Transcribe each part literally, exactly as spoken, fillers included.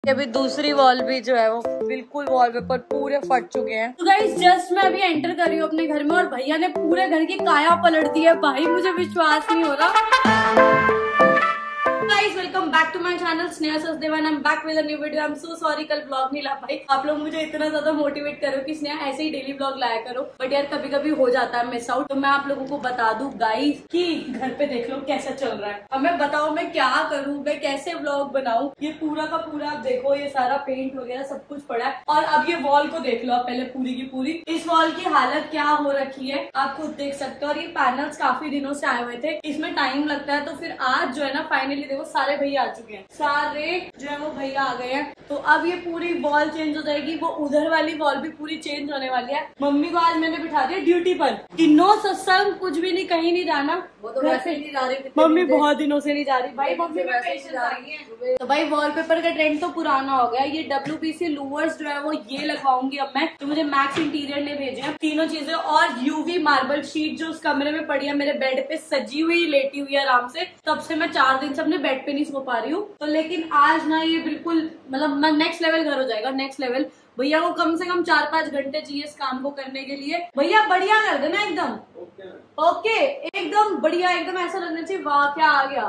अभी दूसरी वॉल भी जो है वो बिल्कुल वॉलपेपर पूरे फट चुके हैं। तो गाइस जस्ट मैं अभी एंटर कर रही हूँ अपने घर में और भैया ने पूरे घर की काया पलट दी है। भाई मुझे विश्वास नहीं हो रहा। Guys welcome back to my channel Sneha Sachdeva and I am back with a new video. I am so sorry कल ब्लॉग नहीं ला पाई। आप लोग मुझे इतना ज्यादा मोटिवेट करो कि स्नेहा ऐसे ही डेली ब्लॉग लाया करो, बट यार कभी कभी हो जाता है मिस आउट। तो मैं आप लोगों को बता दूं गाइस कि घर पे देख लो कैसा चल रहा है। अब मैं बताऊं मैं क्या करूं, मैं कैसे ब्लॉग बनाऊं। ये पूरा का पूरा आप देखो, ये सारा पेंट वगैरह सब कुछ पड़ा है। और अब ये वॉल को देख लो आप पहले पूरी की पूरी। इस वॉल की हालत क्या हो रखी है आप खुद देख सकते हो। और ये पैनल्स काफी दिनों से आए हुए थे, इसमें टाइम लगता है। तो फिर आज जो है ना फाइनली देखो सारे भैया आ चुके हैं, सारे जो है वो भैया आ गए हैं। तो अब ये पूरी वॉल चेंज हो जाएगी। वो उधर वाली वॉल भी पूरी चेंज होने वाली है। मम्मी को आज मैंने बिठा दिया ड्यूटी पर कि नो सत्संग, कुछ भी नहीं, कहीं नहीं जाना। वो तो वैसे नहीं जा रही मम्मी, बहुत दिनों से नहीं जा रही भाई। मम्मी में पेशेंस आ गई है। तो भाई वॉलपेपर का ट्रेंड तो पुराना हो गया। ये डब्ल्यू पी सी लूवर्स जो है वो ये लगवाऊंगी अब मैं। तो मुझे मैक्स इंटीरियर ने भेजे हैं तीनों चीजें। और यूवी मार्बल शीट जो उस कमरे में पड़ी है मेरे बेड पे सजी हुई लेटी हुई है आराम से। तब से मैं चार दिन से अपने बेड पे नहीं सो पा रही हूँ। तो लेकिन आज ना ये बिल्कुल मतलब नेक्स्ट लेवल घर हो जाएगा, नेक्स्ट लेवल। भैया को कम से कम चार पाँच घंटे चाहिए इस काम को करने के लिए। भैया बढ़िया कर देना एकदम ओके, एकदम बढ़िया, एकदम ऐसा लगना चाहिए वाह क्या आ गया।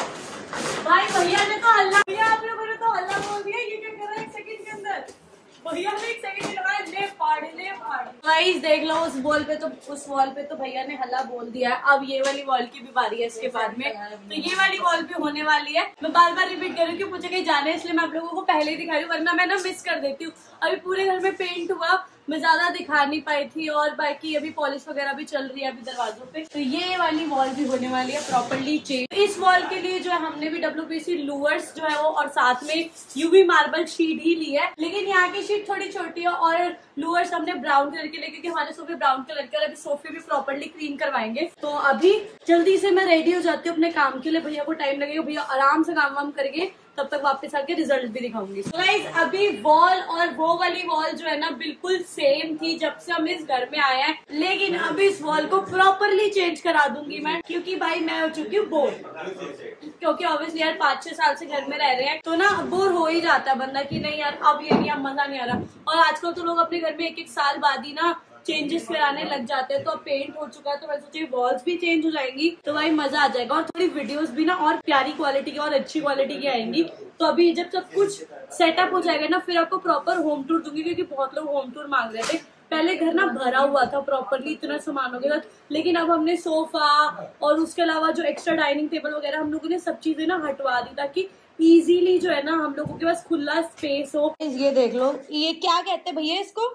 भाई भैया ने तो हल्ला, भैया आप लोगों ने तो हल्ला बोल दिया। ये क्या कर रहा है एक सेकंड के अंदर। भैया ने एक सेकंड लगाया, ले फाड़ ले फाड़। गाइस देख लो उस वॉल पे तो उस वॉल पे तो भैया ने हल्ला बोल दिया है। अब ये वाली वॉल की भी बारी है इसके बाद में। तो ये वाली वॉल भी होने वाली है। मैं बार बार रिपीट कर रही हूँ कि मुझे कहीं जाना है, इसलिए मैं आप लोगों को पहले ही दिखा रही हूँ, वरना मैं ना मिस कर देती हूँ। अभी पूरे घर में पेंट हुआ, मैं ज्यादा दिखा नहीं पाई थी। और बाकी अभी पॉलिश वगैरह भी चल रही है अभी दरवाजों पे। तो ये वाली वॉल भी होने वाली है प्रॉपर्ली चेंज। इस वॉल के लिए जो है हमने भी डब्ल्यू पी सी लूवर्स जो है वो और साथ में यूवी मार्बल शीट ही ली है। लेकिन यहाँ की शीट थोड़ी छोटी है और लूवर्स हमने ब्राउन कलर के लिए, क्योंकि हमारे सोफे ब्राउन कलर के। अभी सोफे भी प्रॉपर्ली क्लीन करवाएंगे। तो अभी जल्दी से मैं रेडी हो जाती हूँ अपने काम के लिए। भैया को टाइम लगेगा, भैया आराम से काम वाम करके तब तक वापस आके रिजल्ट भी दिखाऊंगी। तो गाइस अभी वॉल और वो वाली वॉल जो है ना बिल्कुल सेम थी जब से हम इस घर में आए हैं। लेकिन अभी इस वॉल को प्रॉपरली चेंज करा दूंगी मैं, क्योंकि भाई मैं हो चुकी हूँ बोर। क्योंकि ऑब्वियसली यार पाँच छह साल से घर में रह रहे हैं तो ना बोर हो ही जाता है बंदा कि नहीं यार अब ये नहीं, अब मजा नहीं आ रहा। और आजकल तो लोग अपने घर में एक एक साल बाद ही ना चेंजेस कराने लग जाते हैं। तो अब पेंट हो चुका है तो मैं सोची वॉल्स भी चेंज हो जाएंगी तो भाई मजा आ जाएगा। और थोड़ी वीडियोस भी ना और प्यारी क्वालिटी की और अच्छी क्वालिटी की आएंगी। तो अभी जब सब कुछ सेटअप हो जाएगा ना फिर आपको प्रॉपर होम टूर दूंगी, क्योंकि बहुत लोग होम टूर मांग रहे थे। पहले घर ना भरा हुआ था प्रॉपरली इतना सामानों के साथ, लेकिन अब हमने सोफा और उसके अलावा जो एक्स्ट्रा डाइनिंग टेबल वगैरह हम लोगों ने सब चीजें ना हटवा दी ताकि इजीली जो है ना हम लोगों के पास खुला स्पेस हो। ये देख लो, ये क्या कहते हैं भैया इसको,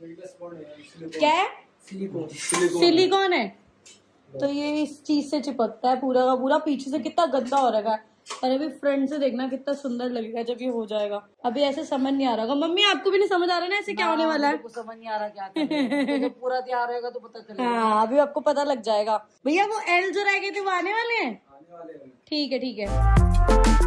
क्या है? सिलिकॉन। सिलिकॉन है। तो ये इस चीज से चिपकता है पूरा का पूरा। पीछे से कितना गंदा हो रखा है। और अभी फ्रंट से देखना कितना सुंदर लगेगा जब ये हो जाएगा। अभी ऐसे समझ नहीं आ रहा। मम्मी आपको भी नहीं समझ आ रहा ना ऐसे क्या होने वाला है? समझ नहीं आ रहा क्या तो जब पूरा तैयार होगा तो पता चलेगा। हाँ अभी आपको पता लग जाएगा। भैया वो एल जो रह गए थे वो आने वाले हैं? ठीक है ठीक है।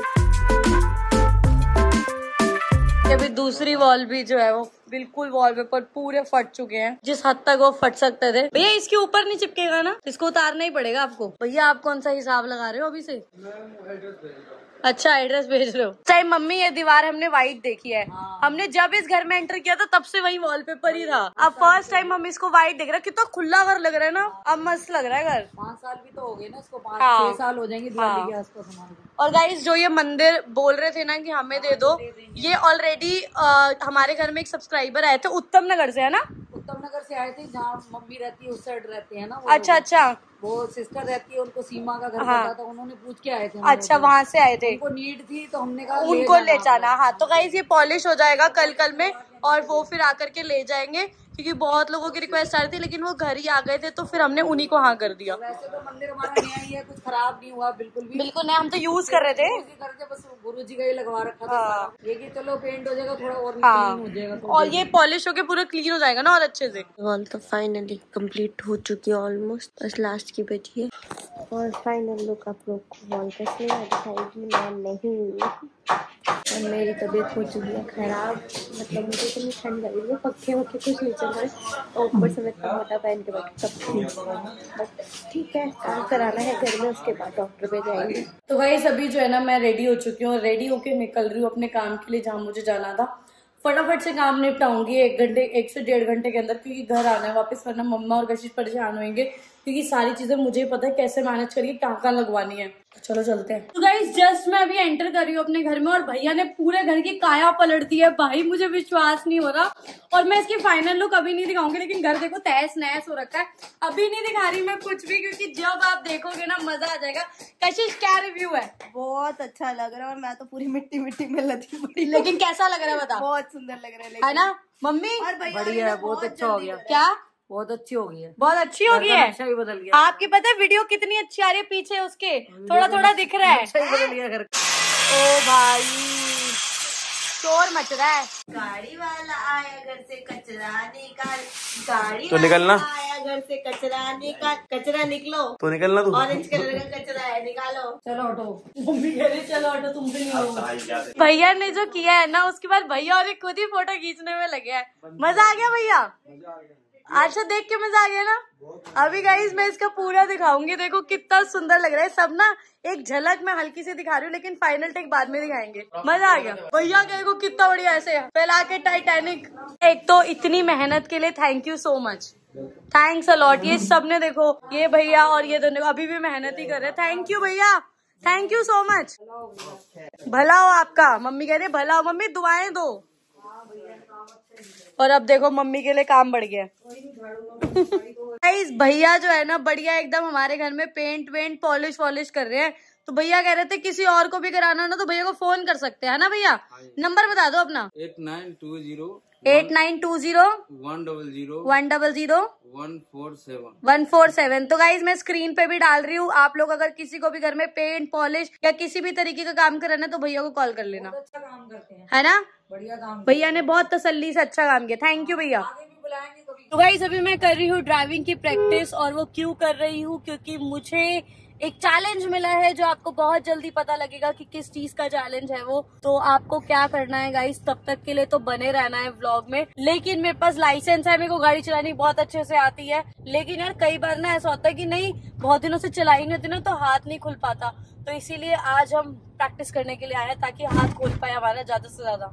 अभी दूसरी वॉल भी जो है वो बिल्कुल वॉलपेपर पूरे फट चुके हैं, जिस हद तक वो फट सकते थे। भैया इसके ऊपर नहीं चिपकेगा ना, इसको उतारना ही पड़ेगा आपको। भैया आप कौन सा हिसाब लगा रहे हो अभी से? अच्छा एड्रेस भेज रहे हो। चाहे मम्मी ये दीवार हमने व्हाइट देखी है। हाँ। हमने जब इस घर में एंटर किया था तब से वही वॉलपेपर ही था। अब फर्स्ट टाइम हम इसको व्हाइट देख रहे हैं। कितना खुला घर लग रहा है ना। अब मस्त लग रहा है घर। पाँच साल भी तो हो गए ना इसको, पाँच हाँ। छह साल हो जाएंगे दिवाली के आसपास हमारे। और गाइस जो ये मंदिर बोल रहे थे ना कि हमें दे दो, ये ऑलरेडी हमारे घर में एक सब्सक्राइबर आए थे उत्तम नगर से, है ना? उत्तम नगर से आए थे, जहाँ मम्मी रहती है उस साइड रहते हैं ना। अच्छा अच्छा। वो सिस्टर रहती है, उनको सीमा का घर हाँ। पता था, उन्होंने पूछ के आए थे। अच्छा वहाँ से आए थे, उनको नीड थी तो हमने कहा उनको ले जाना। हाँ तो गाइस ये पॉलिश हो जाएगा कल कल में और वो फिर आकर के ले जाएंगे, क्योंकि बहुत लोगों की रिक्वेस्ट आ रही थी लेकिन वो घर ही आ गए थे तो फिर हमने उन्हीं को हाँ कर दिया। वैसे तो मंदिर हमारा नया ही है, कुछ खराब नहीं हुआ बिल्कुल भी। बिल्कुल नहीं, हम तो यूज कर रहे थे, करते बस गुरु जी का ही लगवा रखा था। हाँ। ये कि चलो पेंट हो जाएगा थोड़ा और हाँ। क्लीन हो जाएगा तो और ये पॉलिश होके पूरा क्लीन हो जाएगा ना और अच्छे से। वॉल तो फाइनली कंप्लीट हो चुकी है ऑलमोस्ट, बस लास्ट की बची है। और फाइनल लुक आप लोग को वॉल कैसे दिखाएगी मैं नहीं और मेरी तबीयत हो चुकी है खराब, मतलब मुझे इतनी ठंड लग रही है, पक्के वक्के कुछ नहीं चल रहा है और ऊपर से मैं इतना मोटा पहन के बैठ सब ठीक। बट ठीक है, काम कराना है घर में, उसके बाद डॉक्टर पे जाएंगे। तो भाई सभी जो है ना, मैं रेडी हो चुकी हूँ, रेडी होके निकल रही हूँ अपने काम के लिए जहाँ मुझे जाना था। फटाफट से काम निपटाऊंगी एक घंटे एक से डेढ़ घंटे के अंदर, क्योंकि घर आना है वापस, वरना मम्मा और कशिश परेशान होंगे, क्योंकि सारी चीजें मुझे पता है कैसे मैनेज करिए, कहाँ कहाँ लगवानी है। तो चलो चलते हैं। तो गाइस जस्ट मैं अभी एंटर कर रही हूँ अपने घर में और भैया ने पूरे घर की काया पलट दी है भाई, मुझे विश्वास नहीं हो रहा। और मैं इसकी फाइनल लुक अभी नहीं दिखाऊंगी, लेकिन घर देखो तहस नहस हो रखा है। अभी नहीं दिखा रही मैं कुछ भी, क्योंकि जब आप देखोगे ना मजा आ जाएगा। कशिश क्या रिव्यू है? बहुत अच्छा लग रहा है और मैं तो पूरी मिट्टी मिट्टी में लथी पड़ी, लेकिन कैसा लग रहा है बता? बहुत सुंदर लग रहा है, है ना मम्मी? बढ़िया है, बहुत अच्छा हो गया। क्या बहुत अच्छी हो गई है, बहुत अच्छी हो गई है। अच्छा ही बदल गया। आपकी पता है वीडियो कितनी अच्छी आ रही है पीछे उसके, थोड़ा थोड़ा दिख रहा है। अच्छा ही बदल गया घर। ओ भाई शोर मच रहा है। गाड़ी वाला आया घर से कचरा निकाल, गाड़ी तो निकलना आया घर से कचरा निकाल, कचरा निकलो, तो निकलना तू। ऑरेंज कलर का कचरा है, निकालो। चलो ऑटो। मम्मी कह रही चलो ऑटो तुमसे नहीं होगा। भैया ने जो किया है ना, उसके बाद भैया और खुद ही फोटो खींचने में लगे हैं। मजा आ गया भैया? अच्छा देख के मजा आ गया ना। अभी गाइस मैं इसका पूरा दिखाऊंगी, देखो कितना सुंदर लग रहा है सब ना। एक झलक मैं हल्की से दिखा रही हूँ, लेकिन फाइनल टेक बाद में दिखाएंगे। मजा आ गया भैया, देखो कितना बढ़िया ऐसे फैला के टाइटैनिक। एक तो इतनी मेहनत के लिए thank you so much, thanks a lot. ये सबने देखो, ये भैया और ये दोनों अभी भी मेहनत ही कर रहे हैं। थैंक यू भैया, थैंक यू सो मच। भला हो आपका, मम्मी कह रही है भला हो। मम्मी दुआएं दो। और अब देखो मम्मी के लिए काम बढ़ गया। गाइस भैया जो है ना बढ़िया एकदम हमारे घर में पेंट वेंट पॉलिश वॉलिश कर रहे हैं। तो भैया कह रहे थे किसी और को भी कराना हो ना तो भैया को फोन कर सकते हैं ना भैया? नंबर बता दो अपना। Eight nine two zero eight nine two zero one double zero one double zero one four seven one four seven. तो गाइज मैं स्क्रीन पे भी डाल रही हूँ, आप लोग अगर किसी को भी घर में पेंट पॉलिश या किसी भी तरीके का काम कराना है तो भैया को कॉल कर लेना। अच्छा काम करते हैं, है ना? बढ़िया काम। भैया ने बहुत तसल्ली से अच्छा काम किया, थैंक यू भैया। आगे भी बुलाएंगे कभी। तो गाइस अभी मैं कर रही हूँ ड्राइविंग की प्रैक्टिस, और वो क्यों कर रही हूँ क्योंकि मुझे एक चैलेंज मिला है जो आपको बहुत जल्दी पता लगेगा कि किस चीज का चैलेंज है वो। तो आपको क्या करना है गाइस, तब तक के लिए तो बने रहना है व्लॉग में। लेकिन मेरे पास लाइसेंस है, मेरे को गाड़ी चलानी बहुत अच्छे से आती है, लेकिन यार कई बार ना ऐसा होता है कि नहीं बहुत दिनों से चलाई नहीं होती ना तो हाथ नहीं खुल पाता। तो इसीलिए आज हम प्रैक्टिस करने के लिए आए हैं ताकि हाथ खोल पाए हमारा ज्यादा से ज्यादा।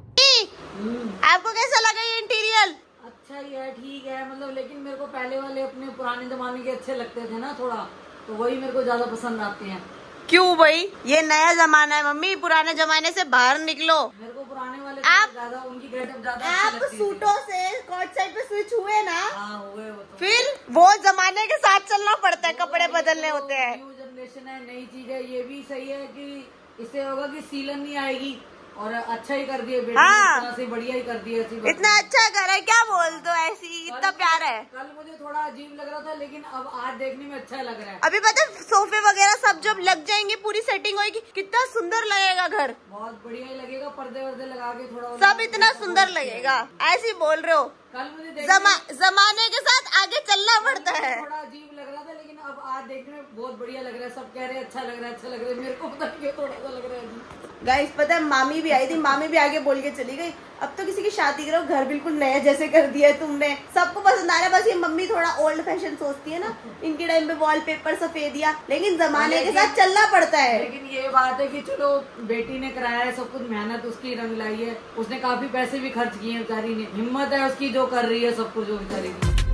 आपको कैसा लगा ये इंटीरियर? अच्छा ही है, ठीक है मतलब, लेकिन मेरे को पहले वाले अपने पुराने जमाने के अच्छे लगते थे ना थोड़ा, तो वही मेरे को ज्यादा पसंद आते हैं। क्यों भाई? ये नया जमाना है मम्मी, पुराने जमाने से बाहर निकलो। मेरे को पुराने वाले आप- ज्यादा, उनकी गेटअप ज्यादा आप अच्छी लगती थी। सूटों से कॉट साइड पे स्विच हुए ना, हाँ हुए वो तो। फिर वो जमाने के साथ चलना पड़ता है, कपड़े बदलने होते हैं। न्यू जनरेशन है, नई चीज है। ये भी सही है कि इससे होगा कि सीलन नहीं आएगी, और अच्छा ही कर दिए बेटी, हाँ। इस तरह से बढ़िया ही कर दिया। ऐसी बात इतना अच्छा घर है, क्या बोल दो ऐसी, इतना प्यार है। कल मुझे थोड़ा अजीब लग रहा था, लेकिन अब आज देखने में अच्छा लग रहा है। अभी पता है, सोफे वगैरह सब जब लग जाएंगे, पूरी सेटिंग होगी, कितना सुंदर लगेगा घर। बहुत बढ़िया ही लगेगा, पर्दे वर्दे लगा के थोड़ा सब इतना सुंदर लगेगा, ऐसे ही बोल रहे हो। कल मुझे देखने जमा, जमाने के साथ आगे चलना पड़ता है। थोड़ा अजीब लग रहा था, लेकिन अब आज देखने में बहुत बढ़िया लग रहा है। सब कह रहे हैं अच्छा लग रहा है, अच्छा लग रहा है। मेरे को पता नहीं क्यों थोड़ा सा लग रहा है। गाइस पता है, मामी भी आई थी, मामी भी आगे बोल के चली गई, अब तो किसी की शादी करो घर बिल्कुल नया जैसे कर दिया है तुमने, सबको पसंद आ रहा है। बस ये मम्मी थोड़ा ओल्ड फैशन सोचती है ना, इनके टाइम पे वॉलपेपर सफेदिया, लेकिन जमाने के साथ चलना पड़ता है। लेकिन ये बात है कि चलो बेटी ने कराया है, सब कुछ मेहनत उसकी रंग लाई है, उसने काफी पैसे भी खर्च किए हैं बेचारी ने, हिम्मत है उसकी जो कर रही है सब कुछ जो करेगी।